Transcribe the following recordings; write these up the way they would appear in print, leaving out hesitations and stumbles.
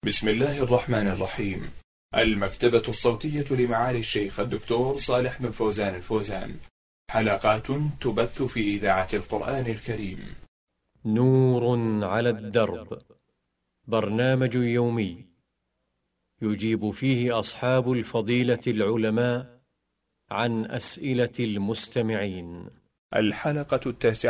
بسم الله الرحمن الرحيم. المكتبة الصوتية لمعالي الشيخ الدكتور صالح بن فوزان الفوزان، حلقات تبث في إذاعة القرآن الكريم. نور على الدرب، برنامج يومي يجيب فيه أصحاب الفضيلة العلماء عن أسئلة المستمعين. الحلقة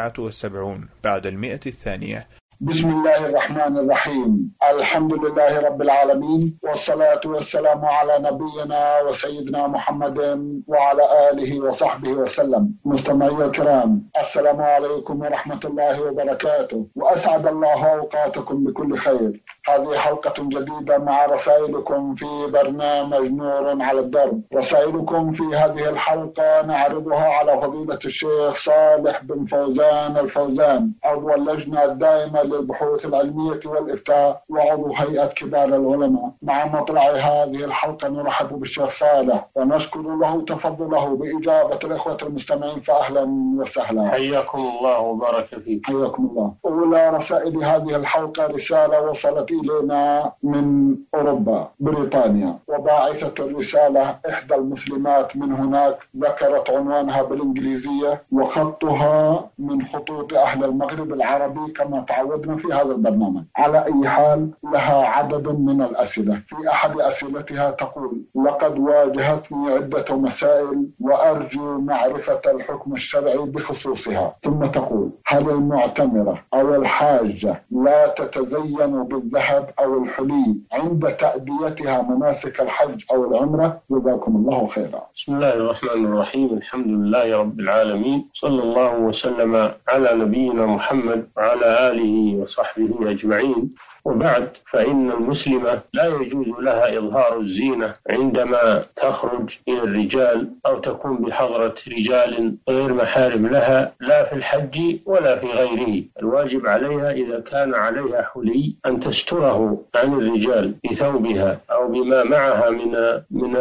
79 بعد 100. بسم الله الرحمن الرحيم. الحمد لله رب العالمين، والصلاة والسلام على نبينا وسيدنا محمد وعلى آله وصحبه وسلم. مستمعي الكرام، السلام عليكم ورحمة الله وبركاته، وأسعد الله أوقاتكم بكل خير. هذه حلقة جديدة مع رسائلكم في برنامج نور على الدرب. رسائلكم في هذه الحلقة نعرضها على فضيلة الشيخ صالح بن فوزان الفوزان، عضو اللجنة الدائمة للبحوث العلمية والإفتاء وعضو هيئة كبار العلماء. مع مطلع هذه الحلقة نرحب بالشيخ صالح ونشكر له تفضله بإجابة الإخوة المستمعين، فأهلا وسهلا. حياكم الله وبارك فيك. حياكم الله. أولى رسائل هذه الحلقة رسالة وصلت إلينا من أوروبا بريطانيا، وباعثة الرسالة إحدى المسلمات من هناك، ذكرت عنوانها بالإنجليزية وخطها من خطوط أهل المغرب العربي كما تعودنا في هذا البرنامج. على أي حال، لها عدد من الأسئلة. في أحد أسئلتها تقول: لقد واجهتني عدة مسائل وأرجو معرفة الحكم الشرعي بخصوصها. ثم تقول: هل المعتمرة أو الحاجة لا تتزين بالذهب أو الحلي عند تأديتها مناسك الحج أو العمرة؟ جزاكم الله خيرا. بسم الله الرحمن الرحيم. الحمد لله رب العالمين، صلى الله وسلم على نبينا محمد وعلى آله وصحبه أجمعين. وبعد، فإن المسلمة لا يجوز لها إظهار الزينة عندما تخرج إلى الرجال أو تكون بحضرة رجال غير محارم لها، لا في الحج ولا في غيره. الواجب عليها إذا كان عليها حلي أن تستره عن الرجال بثوبها أو بما معها من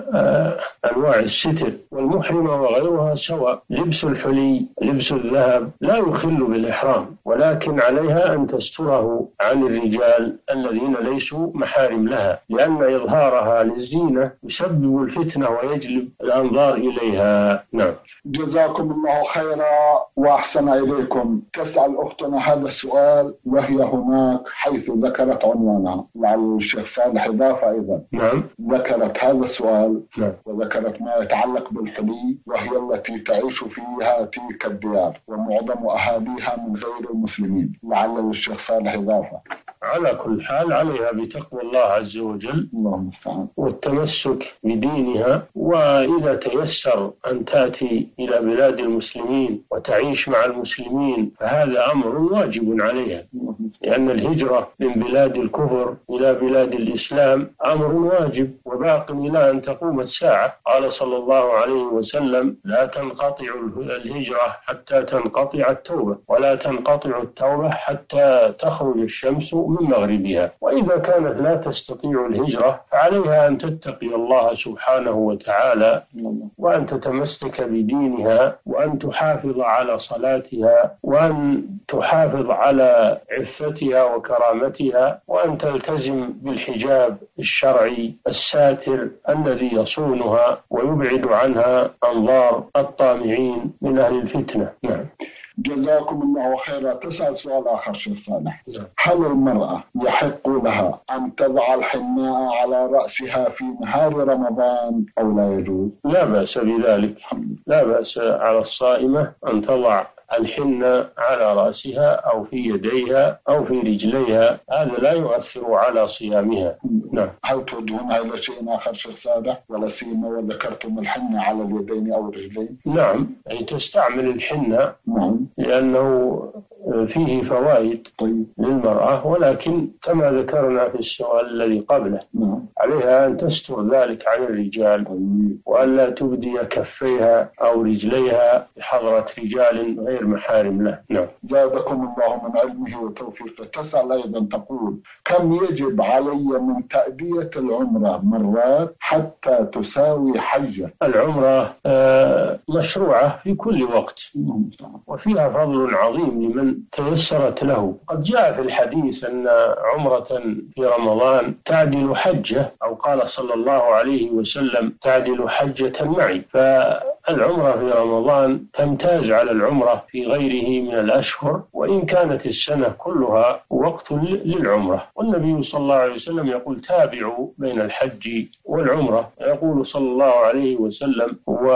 أنواع الستر. والمحرمة وغيرها سواء. لبس الحلي، لبس الذهب لا يخل بالإحرام، ولكن عليها أن تستره عن الرجال الذين ليسوا محارم لها، لأن إظهارها للزينة يسبب الفتنة ويجلب الأنظار إليها. نعم. جزاكم الله خيرا وأحسن إليكم. تسأل أختنا هذا السؤال وهي هناك حيث ذكرت عنوانها، لعل الشيخ صالح إضافة أيضا. نعم. ذكرت هذا السؤال. نعم. وذكرت ما يتعلق بالحلي، وهي التي تعيش فيها تلك الديار ومعظم أهاليها من غير المسلمين. لعل الشيخ صالح إضافة. على كل حال، عليها بتقوى الله عز وجل والتمسك بدينها. وإذا تيسر أن تأتي إلى بلاد المسلمين وتعيش مع المسلمين فهذا أمر واجب عليها، لأن الهجرة من بلاد الكفر إلى بلاد الإسلام أمر واجب وباق إلى أن تقوم الساعة. قال صلى الله عليه وسلم: لا تنقطع الهجرة حتى تنقطع التوبة، ولا تنقطع التوبة حتى تخرج الشمس من مغربها. وإذا كانت لا تستطيع الهجرة فعليها أن تتقي الله سبحانه وتعالى، وأن تتمسك بدينها، وأن تحافظ على صلاتها، وأن تحافظ على عفتها وكرامتها، وأن تلتزم بالحجاب الشرعي الساتر الذي يصونها ويبعد عنها أنظار الطامعين من أهل الفتنة. نعم. جزاكم الله خيرا. تسأل سؤال آخر شيخ صالح: هل المرأة يحق لها أن تضع الحناء على رأسها في نهار رمضان أو لا يجوز؟ لا بأس بذلك. لا بأس على الصائمة أن تضع الحنة على رأسها أو في يديها أو في رجليها، هذا لا يؤثر على صيامها. نعم. هل توجهونها إلى شيء آخر شيخ صالح، ولا سيما وذكرتم الحنة على اليدين أو الرجلين؟ نعم، يعني تستعمل الحنة. نعم. لأنه فيه فوائد للمرأة، ولكن كما ذكرنا في السؤال الذي قبله عليها أن تستر ذلك عن الرجال، وأن لا تبدي كفيها أو رجليها بحضرة رجال غير محارم له. نعم. زادكم الله من علمه وتوفيقه. تسأل أيضا تقول: كم يجب علي من تأدية العمرة مرات حتى تساوي حجة؟ العمرة مشروعة في كل وقت، وفيها فضل عظيم لمن تيسرت له. قد جاء في الحديث أن عمرة في رمضان تعدل حجة، أو قال صلى الله عليه وسلم تعدل حجة معي. فالعمرة في رمضان تمتاز على العمرة في غيره من الأشهر، وإن كانت السنة كلها وقت للعمرة. والنبي صلى الله عليه وسلم يقول تابعوا بين الحج والعمرة. يقول صلى الله عليه وسلم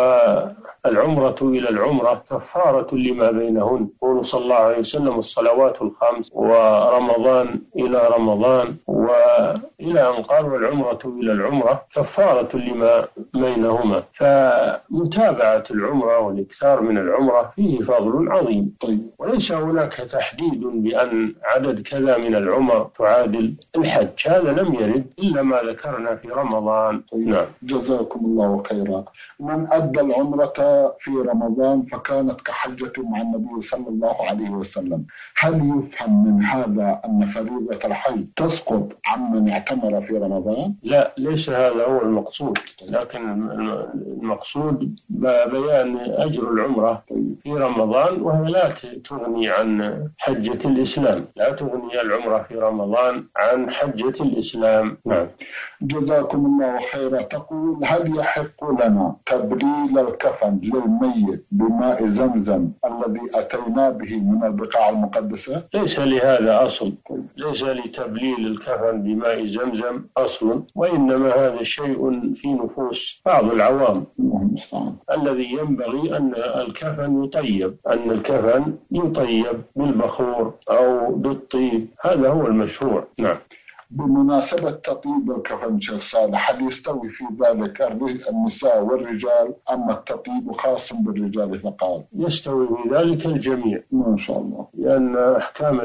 والعمرة إلى العمرة كفارة لما بينهن. يقول صلى الله عليه وسلم الصلوات الخمس ورمضان إلى رمضان، وإلى أن قال والعمرة إلى العمرة كفارة لما بينهما. فمتابعة العمرة والإكثار من العمرة فيه فضل عظيم. وليس هناك تحديد بأن عدد كذا من العمر تعادل الحج، هذا لم يرد إلا ما ذكرنا في رمضان. نعم. جزاكم الله خيرا. من أدى العمرة في رمضان فكانت كحجة مع النبي صلى الله عليه وسلم، هل يفهم من هذا أن فريضة الحج تسقط عمن اعتمر في رمضان؟ لا، ليس هذا هو المقصود، لكن المقصود بيان أجر العمرة في رمضان، وهي لا تغني عن حجة الإسلام، لا تغني العمرة في رمضان عن حجة الإسلام. نعم. جزاكم الله خيرا. تقول هل يحق لنا تبريل الكفن للميت بماء زمزم الذي أتينا به من البقاع المقدسة؟ ليس لهذا أصل، ليس لتبليل الكفن بماء زمزم أصل، وإنما هذا شيء في نفوس بعض العوام. الذي ينبغي أن الكفن يطيب، أن الكفن يطيب بالبخور أو بالطيب، هذا هو المشروع. نعم. بمناسبة تطيب الكفن شيخ صالح، هل يستوي في ذلك النساء والرجال أم التطيب خاص بالرجال فقط؟ يستوي في ذلك الجميع ما شاء الله، لأن أحكام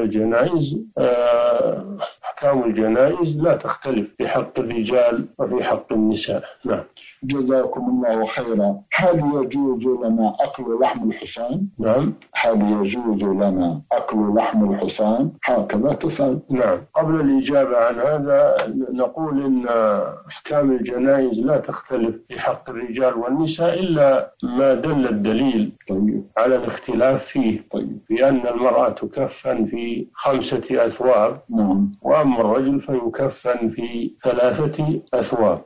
الجنائز لا تختلف في حق الرجال وفي حق النساء. نعم. جزاكم الله خيرا. هل يجوز لنا أكل لحم الحصان؟ نعم. هل يجوز لنا أكل لحم الحصان؟ هكذا تسأل. نعم. قبل الإجابة عن هذا نقول إن أحكام الجنائز لا تختلف في حق الرجال والنساء إلا ما دل الدليل على الاختلاف فيه. بأن المرأة تكفن في 5 أثواب، وأما الرجل فيكفن في 3 أثواب.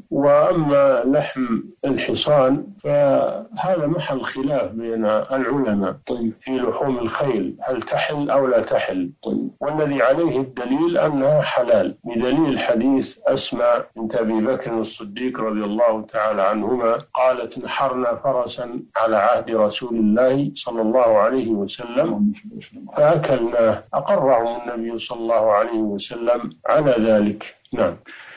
وأما لحم الحصان فهذا محل خلاف بين العلماء في لحوم الخيل، هل تحل أو لا تحل. والذي عليه الدليل أنها حلال، بدليل حديث أسماء بنت أبي بكر الصديق رضي الله تعالى عنهما قالت نحرنا فرسا على عهد رسول الله صلى الله عليه وسلم فأكلناه، أقرهم النبي صلى الله عليه وسلم على ذلك. نعم.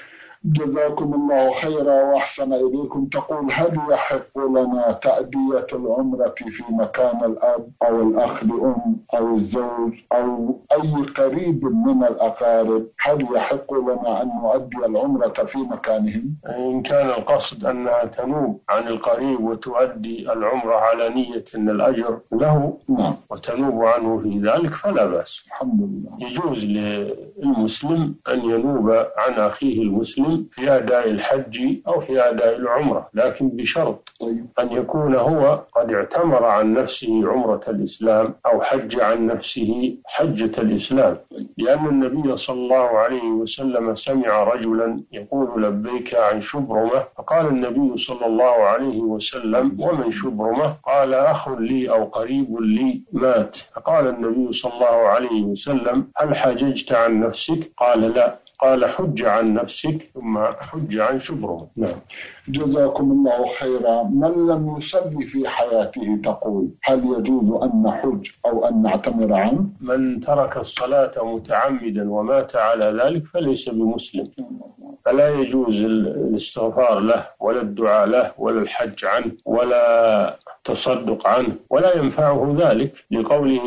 جزاكم الله خيرا وأحسن إليكم. تقول هل يحق لنا تأدية العمرة في مكان الأب أو الأخ لأم أو الزوج أو أي قريب من الأقارب؟ هل يحق لنا أن نؤدي العمرة في مكانهم؟ إن كان القصد أنها تنوب عن القريب وتؤدي العمرة على نية أن الأجر له وتنوب عنه في ذلك فلا بأس. الحمد لله. يجوز للمسلم أن ينوب عن أخيه المسلم في أداء الحج أو في أداء العمرة، لكن بشرط أن يكون هو قد اعتمر عن نفسه عمرة الإسلام أو حج عن نفسه حجة الإسلام، لأن النبي صلى الله عليه وسلم سمع رجلا يقول لبيك عن شبرمة، فقال النبي صلى الله عليه وسلم ومن شبرمة؟ قال أخ لي أو قريب لي مات. فقال النبي صلى الله عليه وسلم هل حججت عن نفسك؟ قال لا. قال حج عن نفسك ثم حج عن شبرمة. نعم. جزاكم الله خيرا. من لم يصلي في حياته تقول هل يجوز أن نحج أو أن نعتمر عنه؟ من ترك الصلاة متعمدا ومات على ذلك فليس بمسلم، فلا يجوز الاستغفار له ولا الدعاء له ولا الحج عنه ولا تصدق عنه، ولا ينفعه ذلك لقوله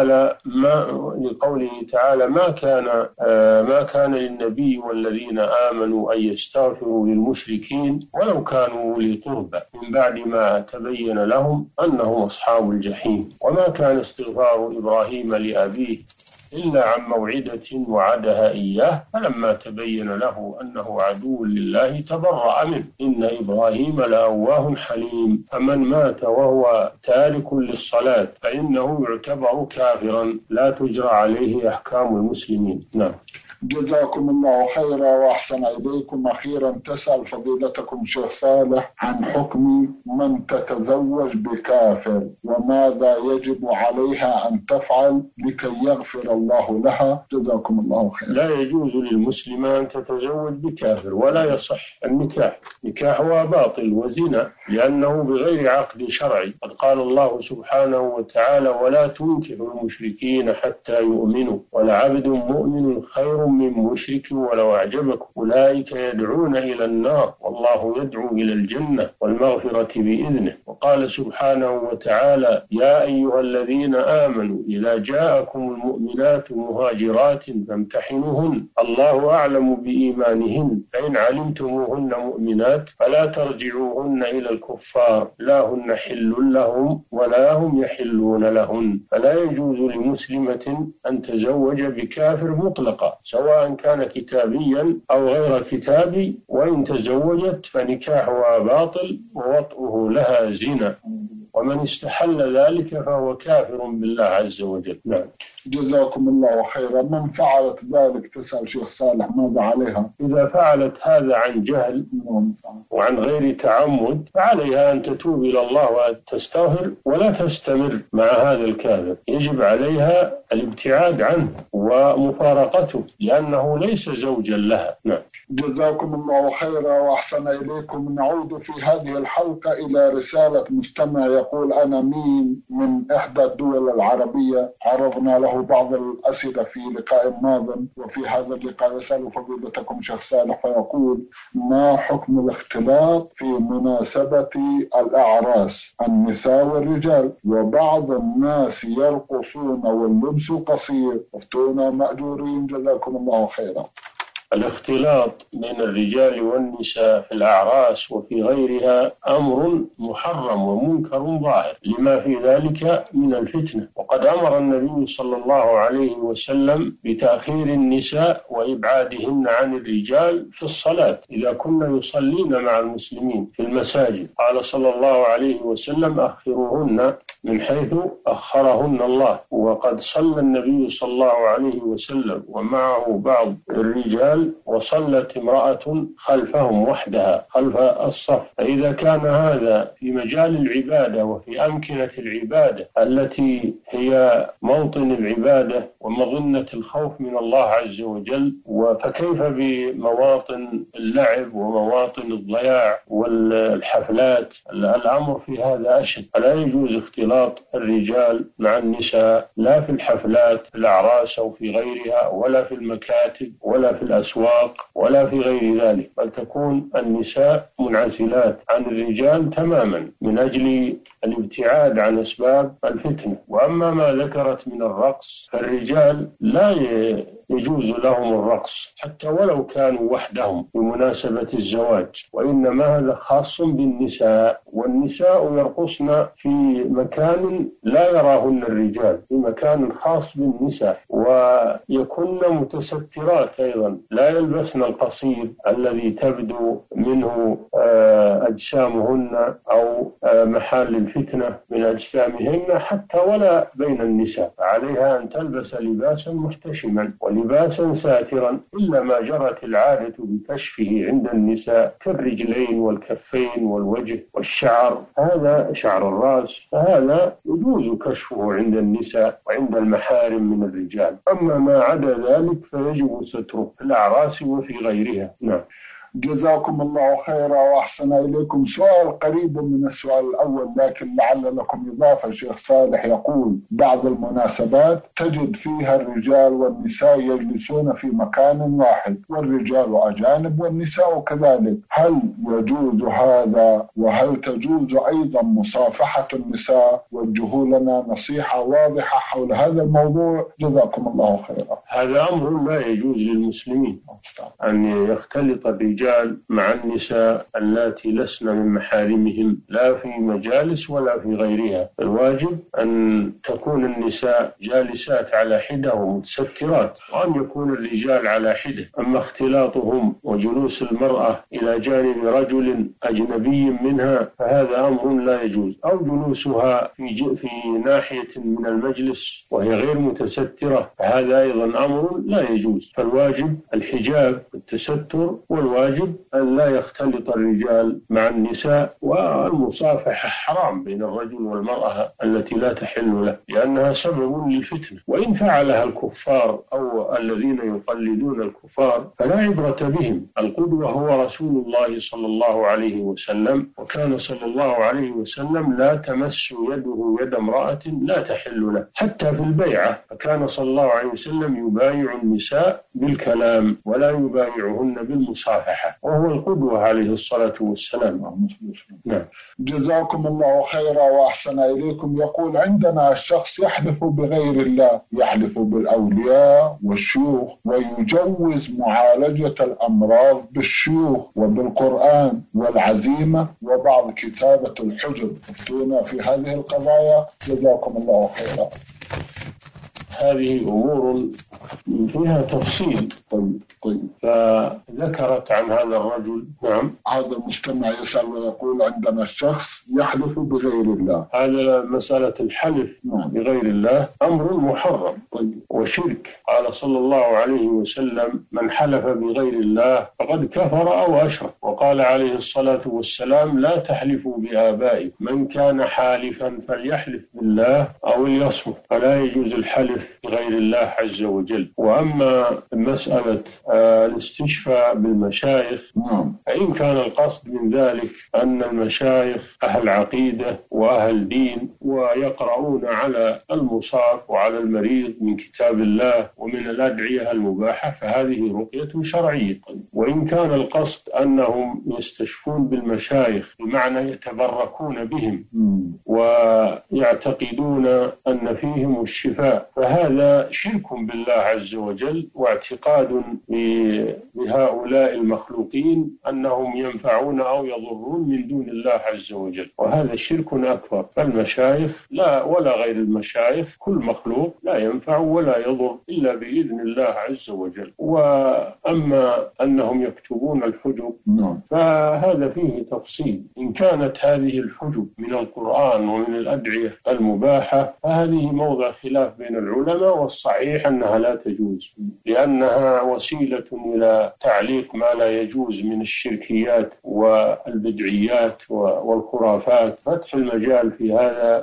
تعالى ما كان للنبي والذين آمنوا أن يستغفروا للمشركين ولو كانوا أولي قربى من بعد ما تبين لهم أنهم أصحاب الجحيم. وما كان استغفار إبراهيم لأبيه إلا عن موعدة وعدها إياه، فلما تبين له أنه عدو لله تبرأ منه، إن إبراهيم لأواه حليم. فمن مات وهو تارك للصلاة فإنه يعتبر كافرا لا تجرى عليه أحكام المسلمين. نعم. جزاكم الله خيرا وأحسن إليكم. أخيرا تسأل فضيلتكم شيخ صالح عن حكم من تتزوج بكافر، وماذا يجب عليها أن تفعل لكي يغفر الله لها؟ جزاكم الله خيرا. لا يجوز للمسلمة أن تتزوج بكافر، ولا يصح النكاح، نكاحها باطل وزنا، لأنه بغير عقد شرعي. قد قال الله سبحانه وتعالى: ولا تنكحوا المشركين حتى يؤمنوا ولعبد مؤمن خير من مشرك ولو أعجبكم أولئك يدعون إلى النار والله يدعو إلى الجنة والمغفرة بإذنه. وقال سبحانه وتعالى: يا أيها الذين آمنوا إذا جاءكم المؤمنات مهاجرات فامتحنوهن الله أعلم بإيمانهن فإن علمتموهن مؤمنات فلا ترجعوهن إلى الكفار لا هن حل لهم ولا هم يحلون لهن. فلا يجوز لمسلمة أن تزوج بكافر مطلقا، سواء كان كتابيا أو غير كتابي، وإن تزوجت فنكاحها باطل ووطئه لها زنا، ومن استحل ذلك فهو كافر بالله عز وجل. نعم. جزاكم الله خيرا. من فعلت ذلك تسأل شيخ صالح ماذا عليها؟ إذا فعلت هذا عن جهل وعن غير تعمد فعليها أن تتوب إلى الله وتستغفر ولا تستمر مع هذا الكافر. يجب عليها الابتعاد عنه ومفارقته لأنه ليس زوجا لها. نعم. جزاكم الله خيرا وأحسن إليكم. نعود في هذه الحلقة إلى رسالة مستمع يقول: أنا مين من إحدى الدول العربية، عرضنا له بعض الأسئلة في لقاء ماض، وفي هذا اللقاء يسأل فضيلتكم شيخ صالح فيقول: ما حكم الاختلاط في مناسبة الأعراس النساء والرجال؟ وبعض الناس يرقصون واللبس قصير، افتونا مأجورين جزاكم الله خيرا. الاختلاط بين الرجال والنساء في الأعراس وفي غيرها أمر محرم ومنكر ظاهر لما في ذلك من الفتنة. وقد أمر النبي صلى الله عليه وسلم بتأخير النساء وإبعادهن عن الرجال في الصلاة إذا كن يصلين مع المسلمين في المساجد. قال صلى الله عليه وسلم: أخروهن من حيث أخرهن الله. وقد صلى النبي صلى الله عليه وسلم ومعه بعض الرجال وصلت امرأة خلفهم وحدها خلف الصف. فإذا كان هذا في مجال العبادة وفي أمكنة العبادة التي هي موطن العبادة ومظنة الخوف من الله عز وجل، فكيف بمواطن اللعب ومواطن الضياع والحفلات؟ الأمر في هذا أشد. فلا يجوز اختلاط الرجال مع النساء لا في الحفلات في الأعراس أو في غيرها، ولا في المكاتب ولا في الأسواق ولا في غير ذلك، بل تكون النساء منعزلات عن الرجال تماما من أجل الابتعاد عن أسباب الفتنة. وأما ما ذكرت من الرقص فالرجال لا يجوز لهم الرقص حتى ولو كانوا وحدهم بمناسبة الزواج، وإنما هذا خاص بالنساء، والنساء يرقصن في مكان لا يراهن الرجال، في مكان خاص بالنساء، ويكن متسترات أيضا، لا يلبسن القصير الذي تبدو منه أجسامهن أو محل الفتنة من أجسامهن حتى ولا بين النساء. عليها أن تلبس لباسا محتشما ولباسا ساترا، إلا ما جرت العادة بكشفه عند النساء كالرجلين والكفين والوجه والشعر، هذا شعر الرأس، فهذا يجوز كشفه عند النساء وعند المحارم من الرجال. أما ما عدا ذلك فيجب ستره في الأعراس وفي غيرها. نعم. جزاكم الله خيرا وأحسن إليكم. سؤال قريب من السؤال الأول لكن لعل لكم إضافة. شيخ صالح يقول: بعض المناسبات تجد فيها الرجال والنساء يجلسون في مكان واحد، والرجال أجانب والنساء كذلك، هل يجوز هذا؟ وهل تجوز أيضا مصافحة النساء؟ وجهوا لنا نصيحة واضحة حول هذا الموضوع جزاكم الله خيرا. هذا أمر لا يجوز للمسلمين أن يختلط الرجال الرجال مع النساء اللاتي لسن من محارمهم لا في مجالس ولا في غيرها. الواجب أن تكون النساء جالسات على حدة ومتسترات، وأن يكون الرجال على حدة. أما اختلاطهم وجلوس المرأة إلى جانب رجل أجنبي منها فهذا أمر لا يجوز، أو جلوسها في ناحية من المجلس وهي غير متسترة فهذا أيضا أمر لا يجوز. فالواجب الحجاب والتستر، والواجب أن لا يختلط الرجال مع النساء. والمصافحة حرام بين الرجل والمرأة التي لا تحل له، لأنها سبب للفتنة، وإن فعلها الكفار أو الذين يقلدون الكفار فلا عبرة بهم. القدوة هو رسول الله صلى الله عليه وسلم، وكان صلى الله عليه وسلم لا تمس يده يد امرأة لا تحل له حتى في البيعة، فكان صلى الله عليه وسلم يبايع النساء بالكلام ولا يبايعهن بالمصافحة، وهو القدوة عليه الصلاة والسلام. نعم. جزاكم الله خيرا وأحسن إليكم. يقول: عندنا الشخص يحلف بغير الله، يحلف بالأولياء والشيوخ، ويجوز معالجة الأمراض بالشيوخ وبالقرآن والعزيمة وبعض كتابة الحجب. افتونا في هذه القضايا جزاكم الله خيرا. هذه أمور فيها تفصيل. طيب. فذكرت عن هذا الرجل. نعم. هذا المستمع يسأل ويقول: عندنا الشخص يحلف بغير الله. هذا مسألة الحلف بغير الله أمر محرم وشرك. قال صلى الله عليه وسلم: من حلف بغير الله فقد كفر أو أشرك. وقال عليه الصلاة والسلام: لا تحلفوا بآبائكم، من كان حالفا فليحلف بالله أو ليصمت. فلا يجوز الحلف بغير الله عز وجل. وأما مسألة الاستشفاء بالمشايخ فإن كان القصد من ذلك أن المشايخ أهل عقيدة وأهل دين ويقرؤون على المصاب وعلى المريض من كتاب الله ومن الأدعية المباحة فهذه رقية شرعية. وإن كان القصد أنهم يستشفون بالمشايخ بمعنى يتبركون بهم ويعتقدون أن فيهم الشفاء فهذا شرك بالله عز وجل، واعتقاد بهؤلاء المخلوقين أنهم ينفعون أو يضرون من دون الله عز وجل، وهذا شرك أكبر. فالمشايخ لا ولا غير المشايخ كل مخلوق لا ينفع ولا يضر إلا بإذن الله عز وجل. وأما أنهم يكتبون الحجب فهذا فيه تفصيل. إن كانت هذه الحجب من القرآن ومن الأدعية المباحة فهذه موضع خلاف بين العلماء، والصحيح أنها لا تجوز لأنها وسيلة إلى تعليق ما لا يجوز من الشركيات والبدعيات والخرافات. فتح المجال في هذا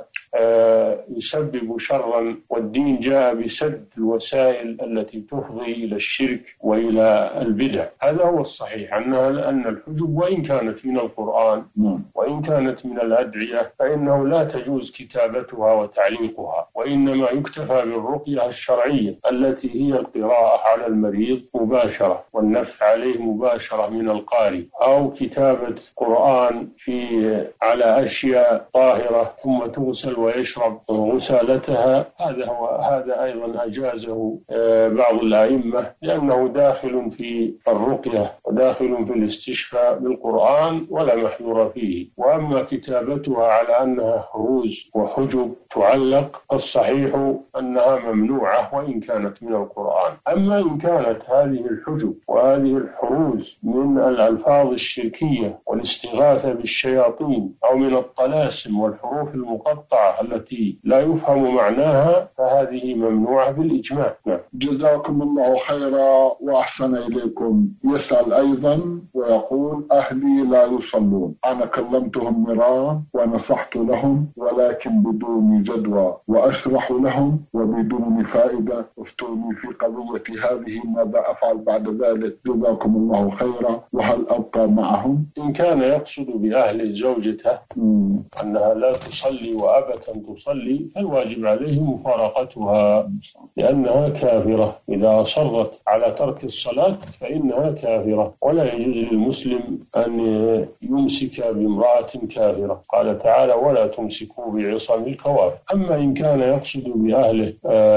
يسبب شرا، والدين جاء بسد الوسائل التي تفضي إلى الشرك وإلى البدع. هذا هو الصحيح أن الحجب وإن كانت من القرآن وإن كانت من الأدعية فإنه لا تجوز كتابتها وتعليقها، وإنما يكتفى بالرقية الشرعية التي هي القراءة على المريض مباشرة والنفث عليه مباشرة من القارئ، أو كتابة قرآن على أشياء طاهرة ثم تغسل ويشرب غسالتها. هذا أيضا أجازه بعض الأئمة لأنه داخل في الرقية وداخل في الاستشفاء بالقرآن ولا محذور فيه. وأما كتابتها على أنها حروز وحجب تعلق الصحيح أنها ممنوعة وإن كانت من القرآن. أما إن كانت هذه الحجب وهذه الحروز من الألفاظ الشركية والاستغاثة بالشياطين أو من الطلاسم والحروف المقطعة التي لا يفهم معناها فهذه ممنوعة بالإجماع. جزاكم الله خيرا وأحسن إليكم. يسأل أيضا ويقول: أهلي لا يصلون، أنا كلمتهم مرارا ونصحت لهم ولكن بدون جدوى، وأشرح لهم وبدون فائدة. افتوني في قضية هذه، ماذا أفعل بعد ذلك؟ جزاكم الله خيرا. وهل أبقى معهم؟ إن كان يقصد بأهل زوجته أنها لا تصلي وأبت أن تصلي فالواجب عليه مفارقتها لأنها كافرة. إذا أصرت على ترك الصلاة فإنها كافرة، ولا يجوز للمسلم أن يمسك بامرأة كافرة. قال تعالى: ولا تمسكوا بعصم الكوافر. أما إن كان يقصد بأهله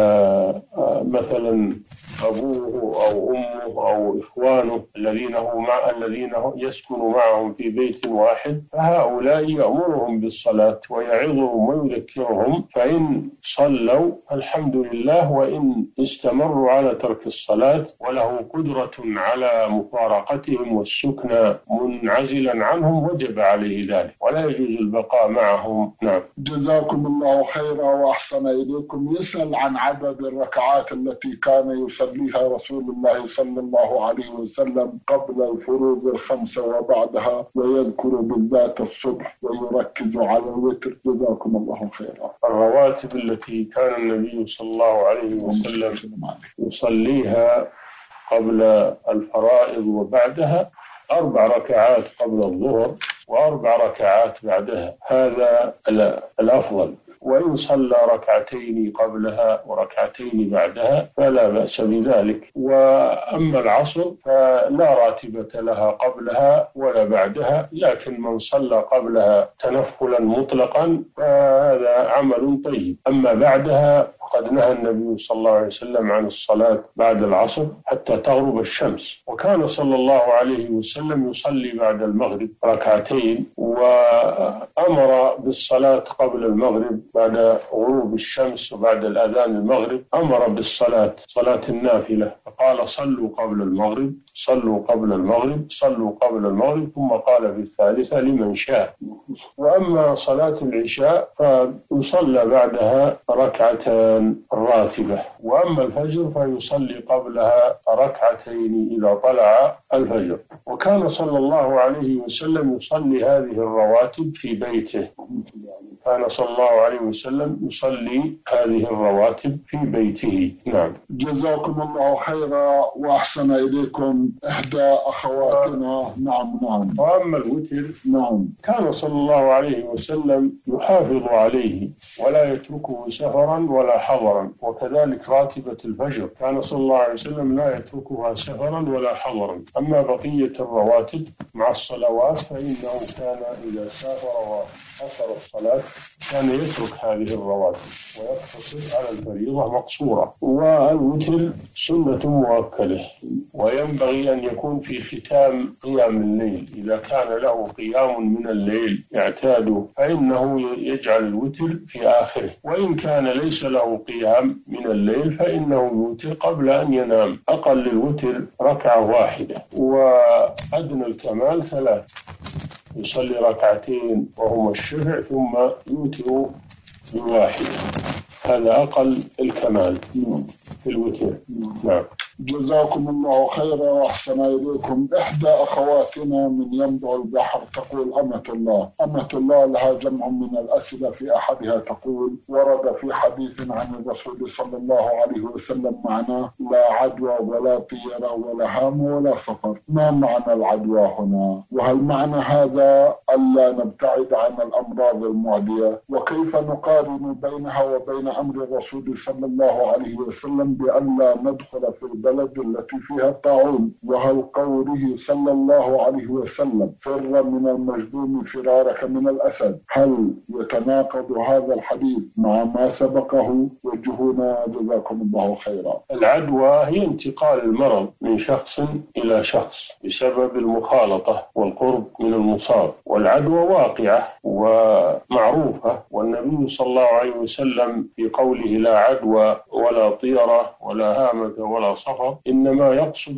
مثلا أبوه أو أمه أو إخوانه الذين يسكن معهم في بيت واحد، فهؤلاء يأمرهم بالصلاة ويعظهم ويذكرهم، فإن صلوا الحمد لله، وإن استمروا على ترك الصلاة وله قدرة على مفارقتهم والسكنى منعزلا عنهم وجب عليه ذلك ولا يجوز البقاء معهم. نعم. جزاكم الله خيرا وأحسن إليكم. يسأل عن عدد الركعات التي كان يصليها رسول الله صلى الله عليه وسلم قبل الفروض الخمسة وبعدها، ويذكر بالذات الصبح ويركز على الوتر. جزاكم الله خيرا. الرواتب التي كان النبي صلى الله عليه وسلم يصليها قبل الفرائض وبعدها 4 ركعات قبل الظهر و4 ركعات بعدها، هذا الأفضل. وإن صلى 2 قبلها وركعتين بعدها فلا بأس بذلك. وأما العصر فلا راتبة لها قبلها ولا بعدها، لكن من صلى قبلها تنفلا مطلقا فهذا عمل طيب. أما بعدها قد نهى النبي صلى الله عليه وسلم عن الصلاة بعد العصر حتى تغرب الشمس، وكان صلى الله عليه وسلم يصلي بعد المغرب 2 وأمر بالصلاة قبل المغرب بعد غروب الشمس وبعد الأذان المغرب، أمر بالصلاة صلاة النافلة، فقال: صلوا قبل المغرب، صلوا قبل المغرب، صلوا قبل المغرب، ثم قال في الثالثة لمن شاء. وأما صلاة العشاء فيصلى بعدها 2 راتبة. وأما الفجر فيصلي قبلها 2 إذا طلع الفجر. وكان صلى الله عليه وسلم يصلي هذه الرواتب في بيته، كان صلى الله عليه وسلم يصلي هذه الرواتب في بيته. نعم. جزاكم الله خيرا وأحسن إليكم. إحدى أخواتنا نعم. وأما الوتر كان صلى الله عليه وسلم يحافظ عليه ولا يتركه سفرا ولا حضرا، وكذلك راتبة الفجر كان صلى الله عليه وسلم لا يتركها سفرا ولا حضرا. أما بقية الرواتب مع الصلوات فإنه كان إذا سافر وأثر الصلاة كان يترك هذه الرواتب ويقتصر على الفريضة مقصورة. والوتر سنة مؤكدة، وينبغي أن يكون في ختام قيام الليل. إذا كان له قيام من الليل يعتاد فإنه يجعل الوتر في آخره، وإن كان ليس له قيام من الليل فإنه يوتر قبل أن ينام. أقل الوتر 1 وأدنى الكمال 3، يصلي 2 وهما الشفع ثم يوتر ب1، هذا أقل الكمال في الوتر. نعم. جزاكم الله خيرا وأحسن إليكم. إحدى أخواتنا من ينبع البحر تقول: أمة الله لها جمع من الأسئلة. في أحدها تقول: ورد في حديث عن الرسول صلى الله عليه وسلم معناه: لا عدوى ولا طيرة ولا هام ولا سفر. ما معنى العدوى هنا؟ وهل معنى هذا ألا نبتعد عن الأمراض المعدية؟ وكيف نقارن بينها وبين أمر الرسول صلى الله عليه وسلم بألا ندخل في البلد التي فيها الطاعون؟ وهل قوله صلى الله عليه وسلم: فر من المجذوم فرارك من الأسد، هل يتناقض هذا الحديث مع ما سبقه؟ وجهونا جزاكم الله خيرا. العدوى هي انتقال المرض من شخص إلى شخص بسبب المخالطة والقرب من المصاب، والعدوى واقعة ومعروفة. والنبي صلى الله عليه وسلم في قوله: لا عدوى ولا طيرة ولا هامة ولا صفر، إنما يقصد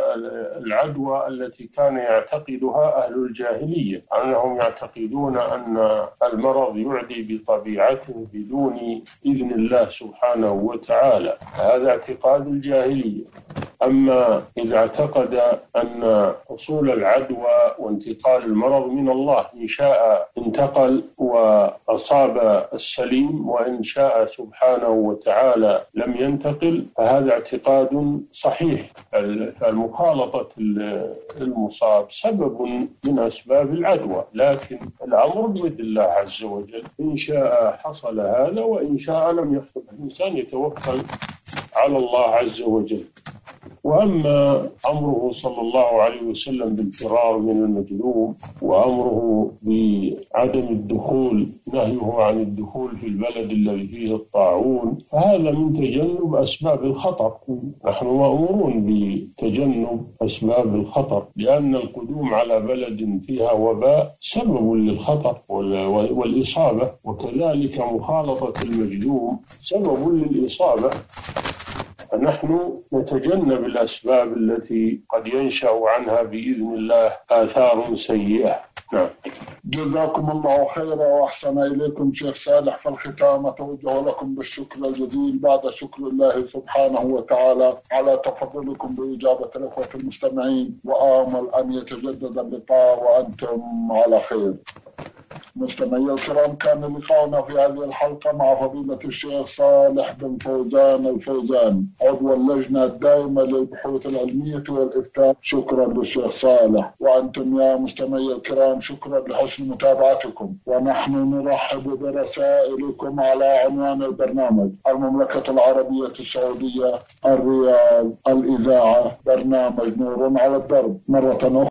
العدوى التي كان يعتقدها أهل الجاهلية، أنهم يعتقدون أن المرض يعدي بطبيعته بدون إذن الله سبحانه وتعالى، هذا اعتقاد الجاهلية. أما إذا اعتقد أن حصول العدوى وانتقال المرض من الله، إن شاء انتقل وأصاب السليم، وإن شاء سبحانه وتعالى لم ينتقل، فهذا اعتقاد صحيح. فالمخالطة المصاب سبب من أسباب العدوى، لكن الأمر بيد الله عز وجل، إن شاء حصل هذا وإن شاء لم يحصل. الإنسان يتوكل على الله عز وجل. وأما أمره صلى الله عليه وسلم بالفرار من المجذوم، وأمره بعدم الدخول، نهيه عن الدخول في البلد الذي فيه الطاعون، فهذا من تجنب أسباب الخطر. نحن مأمورون بتجنب أسباب الخطر، لأن القدوم على بلد فيها وباء سبب للخطر والإصابة، وكذلك مخالطة المجذوم سبب للإصابة. فنحن نتجنب الأسباب التي قد ينشأ عنها بإذن الله آثار سيئة. نعم. جزاكم الله خيرا وأحسن إليكم شيخ صالح. في الختام أتوجه لكم بالشكر الجزيل بعد شكر الله سبحانه وتعالى على تفضلكم بإجابة الأخوة المستمعين، وآمل أن يتجدد اللقاء وأنتم على خير. مستمعي الكرام، كان لقاؤنا في هذه الحلقة مع فضيلة الشيخ صالح بن فوزان الفوزان، عضو اللجنة الدائمة للبحوث العلمية والإفتاء. شكرا للشيخ صالح. وأنتم يا مستمعي الكرام شكرا لحسن متابعتكم، ونحن نرحب برسائلكم على عنوان البرنامج: المملكة العربية السعودية، الرياض، الإذاعة، برنامج نور على الدرب. مرة أخرى